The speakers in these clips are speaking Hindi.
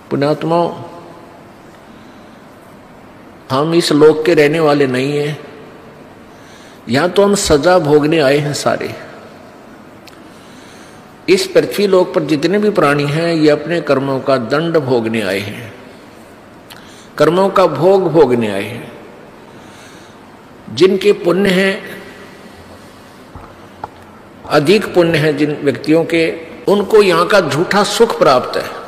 पुण्यात्माओं, हम इस लोक के रहने वाले नहीं हैं। यहां तो हम सजा भोगने आए हैं सारे। इस पृथ्वी लोक पर जितने भी प्राणी हैं ये अपने कर्मों का दंड भोगने आए हैं, कर्मों का भोग भोगने आए हैं। जिनके पुण्य हैं, अधिक पुण्य है जिन व्यक्तियों के, उनको यहां का झूठा सुख प्राप्त है,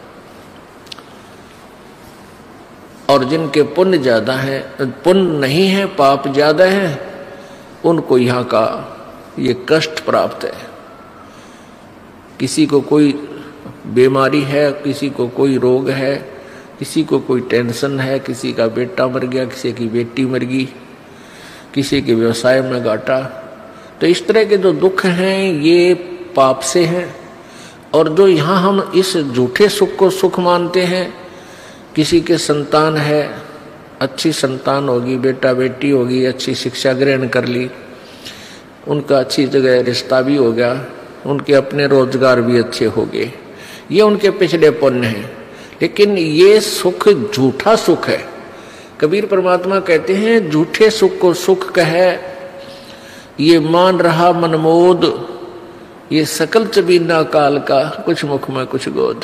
और जिनके पुण्य ज्यादा है, पुण्य नहीं है, पाप ज्यादा है, उनको यहां का ये कष्ट प्राप्त है। किसी को कोई बीमारी है, किसी को कोई रोग है, किसी को कोई टेंशन है, किसी का बेटा मर गया, किसी की बेटी मर गई, किसी के व्यवसाय में घाटा। तो इस तरह के जो दुख हैं ये पाप से हैं। और जो यहाँ हम इस झूठे सुख को सुख मानते हैं, किसी के संतान है, अच्छी संतान होगी, बेटा बेटी होगी, अच्छी शिक्षा ग्रहण कर ली, उनका अच्छी जगह रिश्ता भी हो गया, उनके अपने रोजगार भी अच्छे हो गए, ये उनके पिछले पुण्य हैं। लेकिन ये सुख झूठा सुख है। कबीर परमात्मा कहते हैं झूठे सुख को सुख कहे, ये मान रहा मनमोद, ये सकल चबीना काल का, कुछ मुख में कुछ गोद।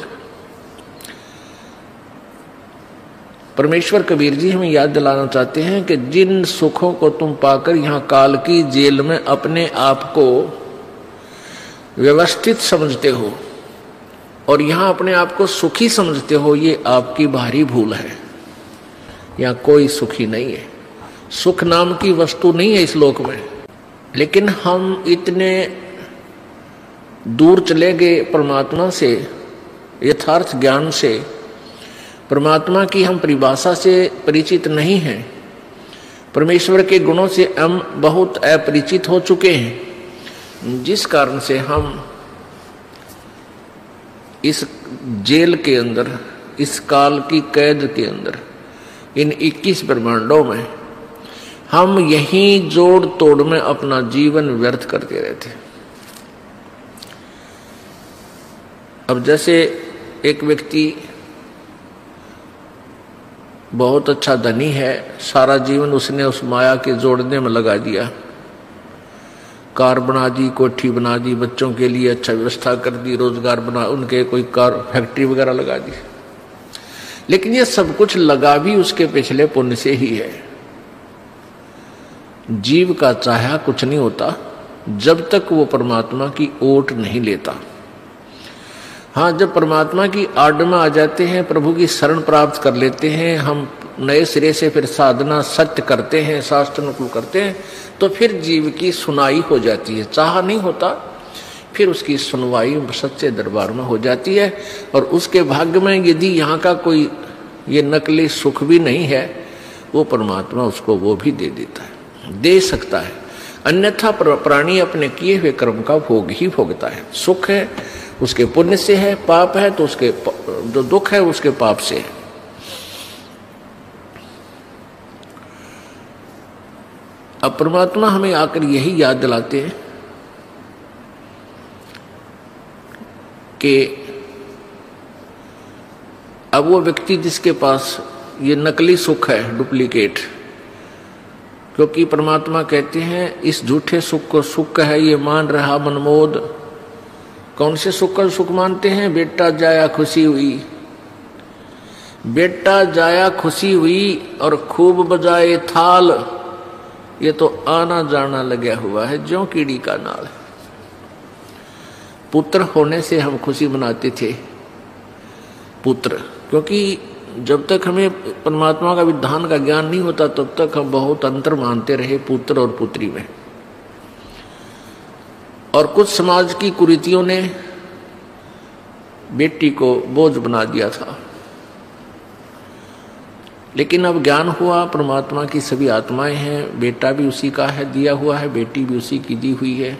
परमेश्वर कबीर जी हमें याद दिलाना चाहते हैं कि जिन सुखों को तुम पाकर यहाँ काल की जेल में अपने आप को व्यवस्थित समझते हो और यहाँ अपने आप को सुखी समझते हो, ये आपकी भारी भूल है। यहाँ कोई सुखी नहीं है, सुख नाम की वस्तु नहीं है इस लोक में। लेकिन हम इतने दूर चले गए परमात्मा से, यथार्थ ज्ञान से, परमात्मा की हम परिभाषा से परिचित नहीं हैं, परमेश्वर के गुणों से हम बहुत अपरिचित हो चुके हैं, जिस कारण से हम इस जेल के अंदर, इस काल की कैद के अंदर, इन 21 ब्रह्मांडों में हम यहीं जोड़ तोड़ में अपना जीवन व्यर्थ करते रहते हैं। अब जैसे एक व्यक्ति बहुत अच्छा धनी है, सारा जीवन उसने उस माया के जोड़ने में लगा दिया, कार बना दी, कोठी बना दी, बच्चों के लिए अच्छा व्यवस्था कर दी, रोजगार बना, उनके कोई कार फैक्ट्री वगैरह लगा दी। लेकिन ये सब कुछ लगा भी उसके पिछले पुण्य से ही है। जीव का चाहा कुछ नहीं होता जब तक वो परमात्मा की ओट नहीं लेता। हाँ, जब परमात्मा की आड़ में आ जाते हैं, प्रभु की शरण प्राप्त कर लेते हैं, हम नए सिरे से फिर साधना सत्य करते हैं, शास्त्र अनुकूल करते हैं, तो फिर जीव की सुनाई हो जाती है। चाह नहीं होता, फिर उसकी सुनवाई सच्चे दरबार में हो जाती है। और उसके भाग्य में यदि यहाँ का कोई ये नकली सुख भी नहीं है, वो परमात्मा उसको वो भी दे देता है, दे सकता है। अन्यथा प्राणी अपने किए हुए कर्म का भोग ही भोगता है। सुख है उसके पुण्य से है, पाप है तो उसके जो दुख है उसके पाप से है। अब परमात्मा हमें आकर यही याद दिलाते हैं कि अब वो व्यक्ति जिसके पास ये नकली सुख है, डुप्लीकेट, क्योंकि परमात्मा कहते हैं इस झूठे सुख को सुख है, ये मान रहा मनमोद। कौन से सुख का सुख मानते हैं? बेटा जाया खुशी हुई, बेटा जाया खुशी हुई और खूब बजाए थाल, ये तो आना जाना लगा हुआ है ज्यों कीड़ी का नाल। पुत्र होने से हम खुशी मनाते थे, पुत्र, क्योंकि जब तक हमें परमात्मा का विधान का ज्ञान नहीं होता तब तक हम बहुत अंतर मानते रहे पुत्र और पुत्री में। और कुछ समाज की कुरीतियों ने बेटी को बोझ बना दिया था। लेकिन अब ज्ञान हुआ परमात्मा की सभी आत्माएं हैं, बेटा भी उसी का है, दिया हुआ है, बेटी भी उसी की दी हुई है,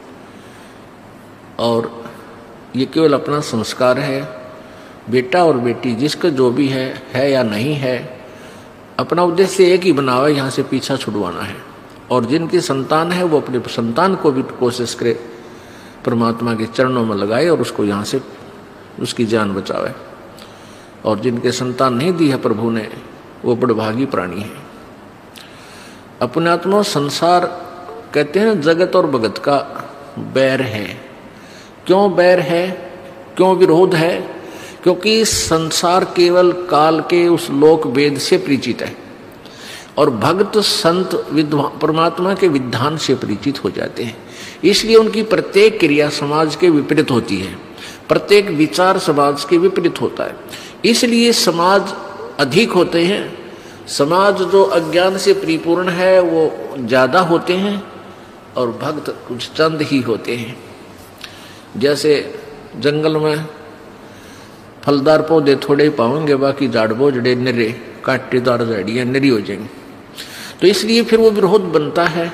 और ये केवल अपना संस्कार है। बेटा और बेटी जिसका जो भी है या नहीं है, अपना उद्देश्य एक ही बना हुआ है, यहाँ से पीछा छुड़वाना है। और जिनकी संतान है वो अपने संतान को भी कोशिश करे परमात्मा के चरणों में लगाए और उसको यहाँ से उसकी जान बचावे। और जिनके संतान नहीं दी है प्रभु ने, वो बड़भागी प्राणी है। अपने आत्मा संसार कहते हैं जगत और भगत का बैर है। क्यों बैर है, क्यों विरोध है? क्योंकि संसार केवल काल के उस लोक वेद से परिचित है और भक्त संत परमात्मा के विधान से परिचित हो जाते हैं। इसलिए उनकी प्रत्येक क्रिया समाज के विपरीत होती है, प्रत्येक विचार समाज के विपरीत होता है। इसलिए समाज अधिक होते हैं, समाज जो अज्ञान से परिपूर्ण है वो ज्यादा होते हैं और भक्त कुछ चंद ही होते हैं। जैसे जंगल में फलदार पौधे थोड़े पाओगे, बाकी झाड़ बोझड़े निरे कांटेदार झाड़ियां निरी हो जाएंगी। तो इसलिए फिर वो विरोध बनता है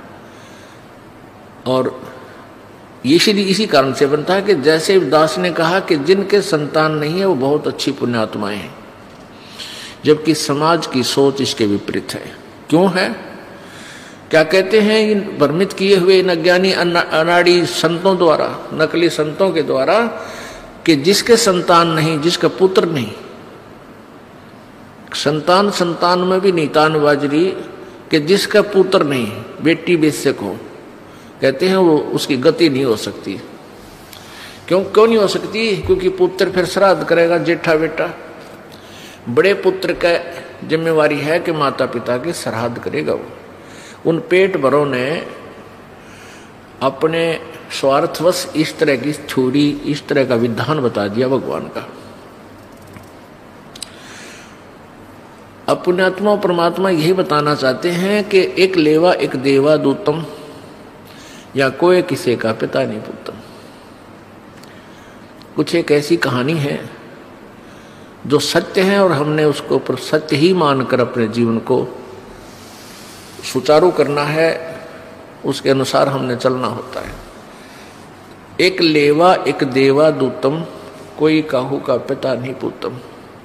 और इसी कारण से बनता है कि जैसे दास ने कहा कि जिनके संतान नहीं है वो बहुत अच्छी पुण्यात्माएं हैं, जबकि समाज की सोच इसके विपरीत है। क्यों है? क्या कहते हैं इन भ्रमित किए हुए इन अज्ञानी अनाड़ी संतों द्वारा, नकली संतों के द्वारा, कि जिसके संतान नहीं, जिसका पुत्र नहीं, संतान में भी नीतान बाजरी, कि जिसका पुत्र नहीं, बेटी बेशक हो, कहते हैं वो उसकी गति नहीं हो सकती। क्यों नहीं हो सकती? क्योंकि पुत्र फिर श्राद्ध करेगा, जेठा बेटा। बड़े पुत्र का जिम्मेवारी है कि माता पिता के श्राद्ध करेगा वो। उन पेट भरों ने अपने स्वार्थवश इस तरह की छुरी, इस तरह का विधान बता दिया भगवान का। अपने आत्मा परमात्मा यही बताना चाहते हैं कि एक लेवा एक देवा दूतम, या कोई किसी का पिता नहीं पुत्रम। कुछ एक ऐसी कहानी है जो सत्य है और हमने उसको सत्य ही मानकर अपने जीवन को सुचारू करना है, उसके अनुसार हमने चलना होता है। एक लेवा एक देवा दूतम, कोई काहू का पिता नहीं पुत्रम।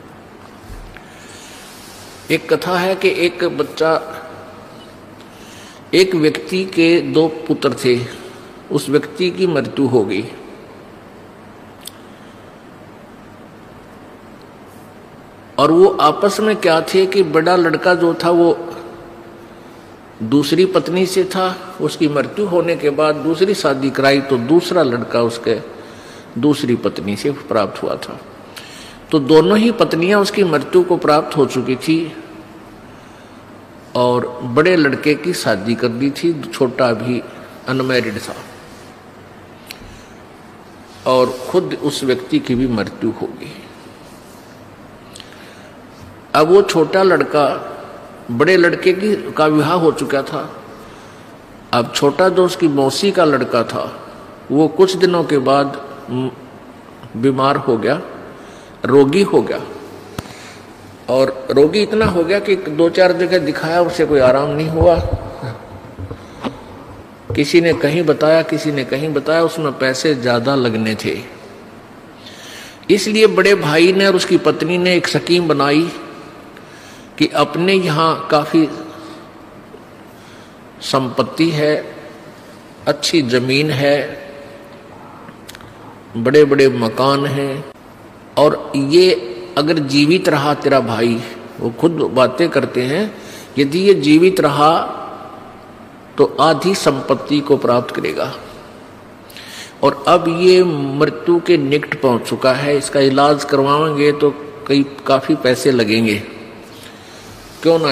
एक कथा है कि एक व्यक्ति के दो पुत्र थे, उस व्यक्ति की मृत्यु हो गई। और वो आपस में क्या थे कि बड़ा लड़का जो था वो दूसरी पत्नी से था, उसकी मृत्यु होने के बाद दूसरी शादी कराई तो दूसरा लड़का उसके दूसरी पत्नी से प्राप्त हुआ था। तो दोनों ही पत्नियां उसकी मृत्यु को प्राप्त हो चुकी थी और बड़े लड़के की शादी कर दी थी, छोटा भी अनमैरिड था और खुद उस व्यक्ति की भी मृत्यु हो गई। अब वो छोटा लड़का, बड़े लड़के का विवाह हो चुका था, अब छोटा जो उसकी मौसी का लड़का था वो कुछ दिनों के बाद बीमार हो गया, रोगी हो गया। और रोगी इतना हो गया कि 2-4 जगह दिखाया, उसे कोई आराम नहीं हुआ। किसी ने कहीं बताया, किसी ने कहीं बताया, उसमें पैसे ज्यादा लगने थे। इसलिए बड़े भाई ने और उसकी पत्नी ने एक स्कीम बनाई कि अपने यहाँ काफी संपत्ति है, अच्छी जमीन है, बड़े बड़े मकान हैं, और ये अगर जीवित रहा तेरा भाई, वो खुद बातें करते हैं, यदि ये जीवित रहा तो आधी संपत्ति को प्राप्त करेगा। और अब ये मृत्यु के निकट पहुंच चुका है, इसका इलाज करवाएंगे तो काफी पैसे लगेंगे, क्यों ना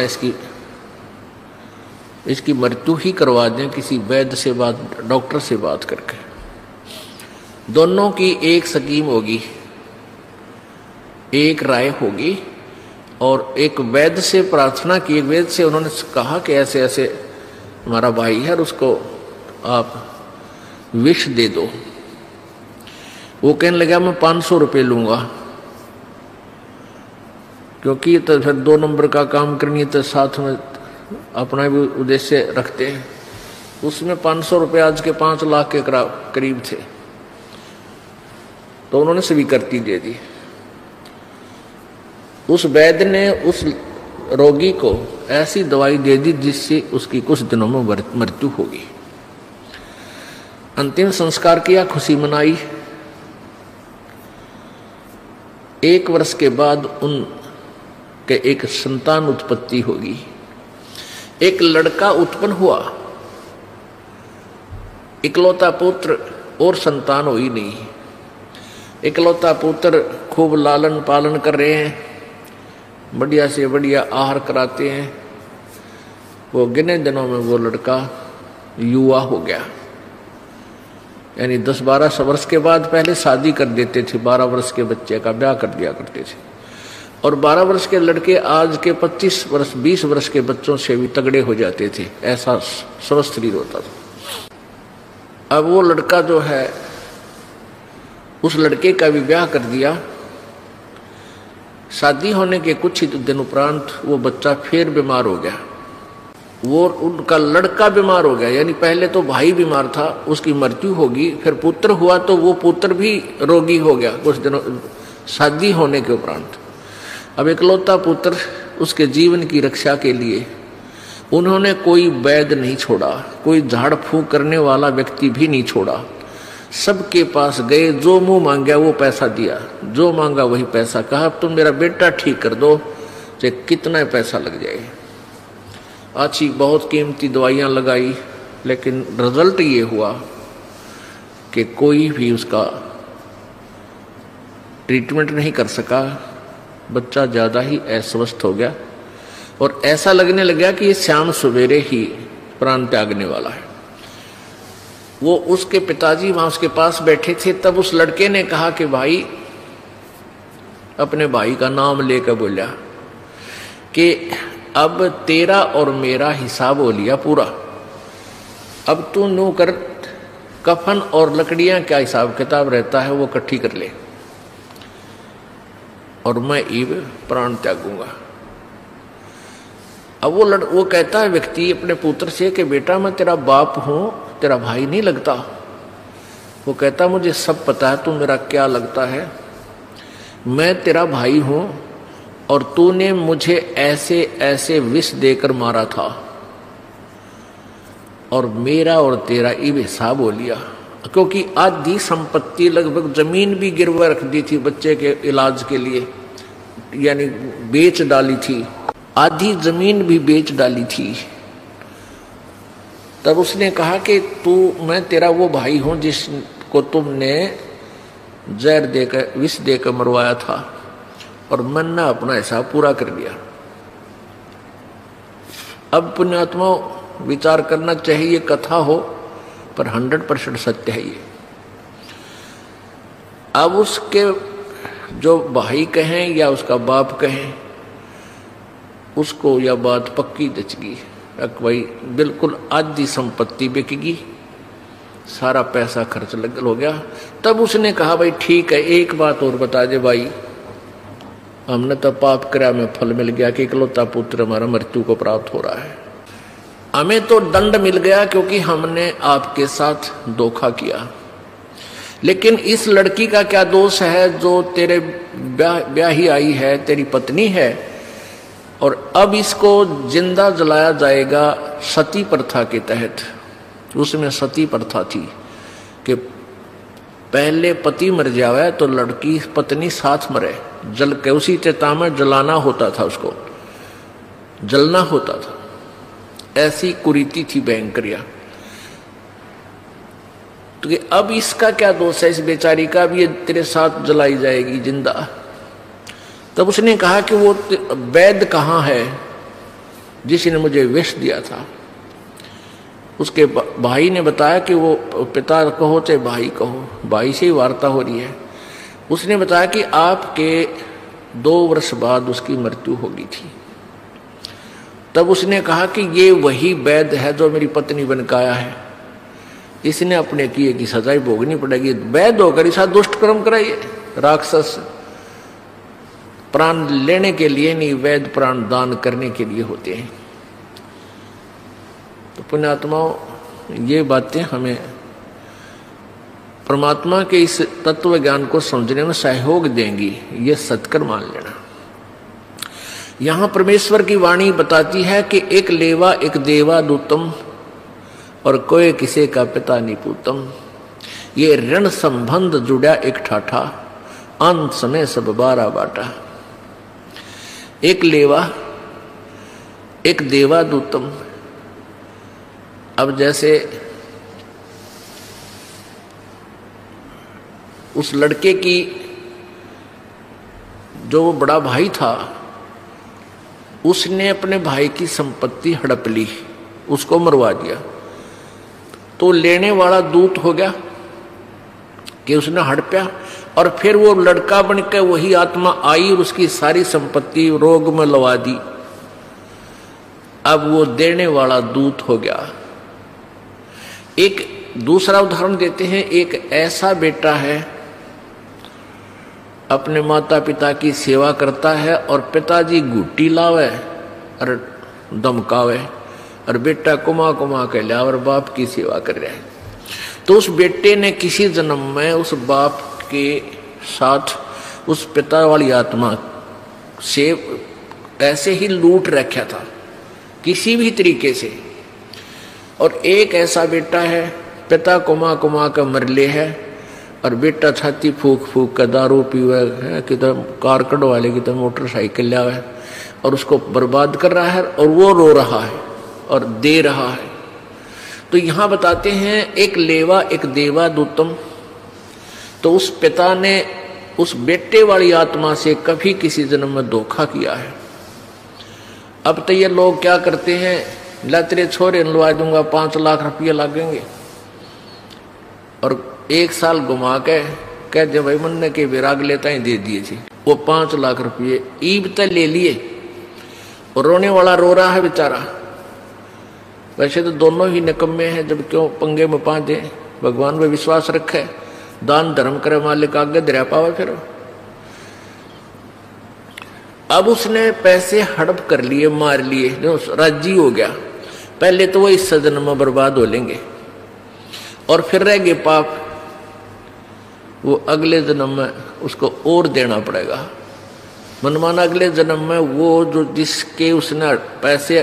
इसकी मृत्यु ही करवा दें किसी वैद्य से बात, डॉक्टर से बात करके। दोनों की एक स्कीम होगी, एक राय होगी, और एक वैद्य से प्रार्थना की, एक वैद्य से उन्होंने कहा कि ऐसे ऐसे हमारा भाई है और उसको आप विष दे दो। वो कहने लगा मैं 500 रुपये लूंगा, क्योंकि तो फिर 2 नंबर का काम करनी तो साथ में अपना भी उद्देश्य रखते हैं। उसमें 500 रुपये आज के 5 लाख के करीब थे, तो उन्होंने स्वीकृति दे दी। उस वैद्य ने उस रोगी को ऐसी दवाई दे दी जिससे उसकी कुछ दिनों में मृत्यु होगी। अंतिम संस्कार किया, खुशी मनाई। 1 वर्ष के बाद उनके एक संतान उत्पत्ति होगी। एक लड़का उत्पन्न हुआ, इकलौता पुत्र, और संतान हुई नहीं। इकलौता पुत्र खूब लालन पालन कर रहे हैं, बढ़िया से बढ़िया आहार कराते हैं। वो गिने दिनों में वो लड़का युवा हो गया, यानी 10-12 वर्ष के बाद पहले शादी कर देते थे, 12 वर्ष के बच्चे का ब्याह कर दिया करते थे। और 12 वर्ष के लड़के आज के 25 वर्ष 20 वर्ष के बच्चों से भी तगड़े हो जाते थे, ऐसा स्वस्थ शरीर होता था। अब वो लड़का जो है, उस लड़के का भी ब्याह कर दिया। शादी होने के कुछ ही दिन उपरांत वो बच्चा फिर बीमार हो गया। वो उनका लड़का बीमार हो गया, यानी पहले तो भाई बीमार था, उसकी मृत्यु होगी, फिर पुत्र हुआ तो वो पुत्र भी रोगी हो गया कुछ दिनों शादी होने के उपरांत। अब इकलौता पुत्र, उसके जीवन की रक्षा के लिए उन्होंने कोई वैद्य नहीं छोड़ा, कोई झाड़ फूंक करने वाला व्यक्ति भी नहीं छोड़ा। सबके पास गए, जो मुंह मांगा वो पैसा दिया, जो मांगा वही पैसा। कहा अब तुम मेरा बेटा ठीक कर दो, चाहे कितना पैसा लग जाए। अच्छी बहुत कीमती दवाइयाँ लगाई, लेकिन रिजल्ट ये हुआ कि कोई भी उसका ट्रीटमेंट नहीं कर सका। बच्चा ज़्यादा ही अस्वस्थ हो गया और ऐसा लगने लगा कि ये शाम सवेरे ही प्राण त्यागने वाला है। वो उसके पिताजी वहाँ उसके पास बैठे थे, तब उस लड़के ने कहा कि भाई, अपने भाई का नाम लेकर बोला कि अब तेरा और मेरा हिसाब हो लिया पूरा, अब तू नो कर, कफन और लकड़ियां क्या हिसाब किताब रहता है वो इकट्ठी कर ले, और मैं ईब प्राण त्यागूंगा। अब वो कहता है व्यक्ति अपने पुत्र से कि बेटा मैं तेरा बाप हूं, तेरा भाई नहीं लगता। वो कहता मुझे सब पता है, तू मेरा क्या लगता है, मैं तेरा भाई हूं और तूने मुझे ऐसे ऐसे विष देकर मारा था, और मेरा और तेरा ये हिसाब हो लिया। क्योंकि आधी संपत्ति, लगभग जमीन भी गिरवा रख दी थी बच्चे के इलाज के लिए, यानी बेच डाली थी, आधी जमीन भी बेच डाली थी। तब उसने कहा कि मैं तेरा वो भाई हूं जिसको तुमने जहर देकर, विष देकर मरवाया था, और मैंने अपना हिसाब पूरा कर दिया। अब पुण्यात्मा विचार करना चाहिए, कथा हो पर 100% सत्य है ये। अब उसके जो भाई कहें या उसका बाप कहें, उसको यह बात पक्की जच गई, भाई बिल्कुल आधी संपत्ति बिकेगी, सारा पैसा खर्च हो गया। तब उसने कहा भाई ठीक है, एक बात और बता दे भाई, हमने तो पाप करा में फल मिल गया कि इकलौता पुत्र हमारा मृत्यु को प्राप्त हो रहा है, हमें तो दंड मिल गया क्योंकि हमने आपके साथ धोखा किया। लेकिन इस लड़की का क्या दोष है जो तेरे ब्याही आई है, तेरी पत्नी है, और अब इसको जिंदा जलाया जाएगा सती प्रथा के तहत। उसमें सती प्रथा थी कि पहले पति मर जावे तो लड़की पत्नी साथ मरे, जल के उसी चिता में जलाना होता था, उसको जलना होता था। ऐसी कुरीति थी भयंकरिया। तो अब इसका क्या दोष है, इस बेचारी का, अब ये तेरे साथ जलाई जाएगी जिंदा। तब उसने कहा कि वो वैद्य कहाँ है जिसने मुझे विष दिया था। उसके भाई ने बताया कि वो पिता कहो चाहे भाई कहो, भाई से ही वार्ता हो रही है। उसने बताया कि आपके 2 वर्ष बाद उसकी मृत्यु हो गई थी। तब उसने कहा कि ये वही वैद्य है जो मेरी पत्नी बनकर आया है, इसने अपने किए की सजाई भोगनी पड़ेगी। वैद्य होकर ऐसा दुष्ट कर्म कराइए, राक्षस प्राण लेने के लिए नहीं, वैद्य प्राण दान करने के लिए होते हैं। तो पुण्यात्माओं, ये बातें हमें परमात्मा के इस तत्व ज्ञान को समझने में सहयोग देंगी, ये सत्कर मान लेना। यहां परमेश्वर की वाणी बताती है कि एक लेवा एक देवा दूतम, और कोई किसी का पिता निपुतम। ये ऋण संबंध जुड़ा एक ठाठा, अंत समय सब बारा बाटा। एक लेवा एक देवा दूतम। अब जैसे उस लड़के की जो वो बड़ा भाई था उसने अपने भाई की संपत्ति हड़प ली, उसको मरवा दिया, तो लेने वाला दूत हो गया कि उसने हड़पया और फिर वो लड़का बनकर वही आत्मा आई और उसकी सारी संपत्ति रोग में लवा दी। अब वो देने वाला दूत हो गया। एक दूसरा उदाहरण देते हैं। एक ऐसा बेटा है अपने माता पिता की सेवा करता है और पिताजी घुट्टी लावे और धमकावे और बेटा कुमा कुमा के लिया और बाप की सेवा कर रहा है। तो उस बेटे ने किसी जन्म में उस बाप के साथ उस पिता वाली आत्मा से ऐसे ही लूट रखा था किसी भी तरीके से। और एक ऐसा बेटा है पिता कुमा कुमा का मरले है और बेटा छाती फूक फूक कर दारू पीवे है, किधर कार कढ़वा ले, किधर मोटरसाइकिल लावे और उसको बर्बाद कर रहा है और वो रो रहा है और दे रहा है। तो यहां बताते हैं एक लेवा एक देवा दूतम। तो उस पिता ने उस बेटे वाली आत्मा से कभी किसी जन्म में धोखा किया है। अब तो ये लोग क्या करते हैं, ला तेरे छोरे लुआ दूंगा 5 लाख रुपये लगेंगे और 1 साल घुमा के कह दे भाई मन के विराग लेता ही दे दिए थी। वो 5 लाख रुपये ईब तक ले लिए और रोने वाला रो रहा है बेचारा। वैसे तो दोनों ही निकम्मे हैं, जब क्यों पंगे में पा दे। भगवान में विश्वास रखे, दान धर्म करे, मालिक आगे दरिया पावे। फिर अब उसने पैसे हड़प कर लिए, मार लिए, जो राजी हो गया। पहले तो वो इस सदन में बर्बाद हो लेंगे और फिर रह गए पाप, वो अगले जन्म में उसको और देना पड़ेगा। मनमाना अगले जन्म में वो जो जिसके उसने पैसे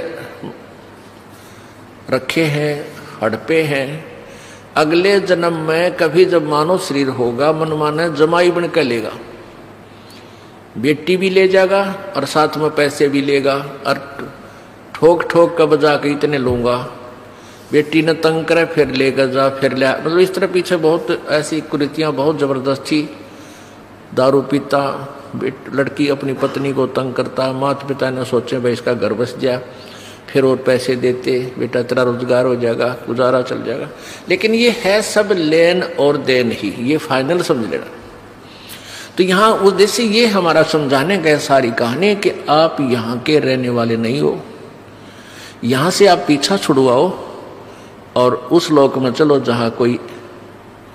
रखे हैं, हड़पे हैं, अगले जन्म में कभी जब मानव शरीर होगा मनमाना जमाई बन कर लेगा। बेटी भी ले जाएगा और साथ में पैसे भी लेगा और ठोक ठोक कर बजा के इतने लूंगा। बेटी ने तंग करे फिर लेकर जा, फिर ले, मतलब इस तरह पीछे बहुत ऐसी कुरीतियां बहुत जबरदस्ती। दारू पीता, लड़की अपनी पत्नी को तंग करता, माता पिता ने सोचे भाई इसका घर बस जाए, फिर और पैसे देते, बेटा तेरा रोजगार हो जाएगा, गुजारा चल जाएगा। लेकिन ये है सब लेन और देन ही, ये फाइनल समझ लेना। तो यहाँ उद्देश्य ये हमारा समझाने का सारी कहानी कि आप यहाँ के रहने वाले नहीं हो, यहाँ से आप पीछा छुड़वाओ और उस लोक में चलो जहाँ कोई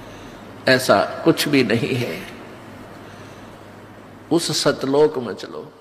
ऐसा कुछ भी नहीं है, उस सतलोक में चलो।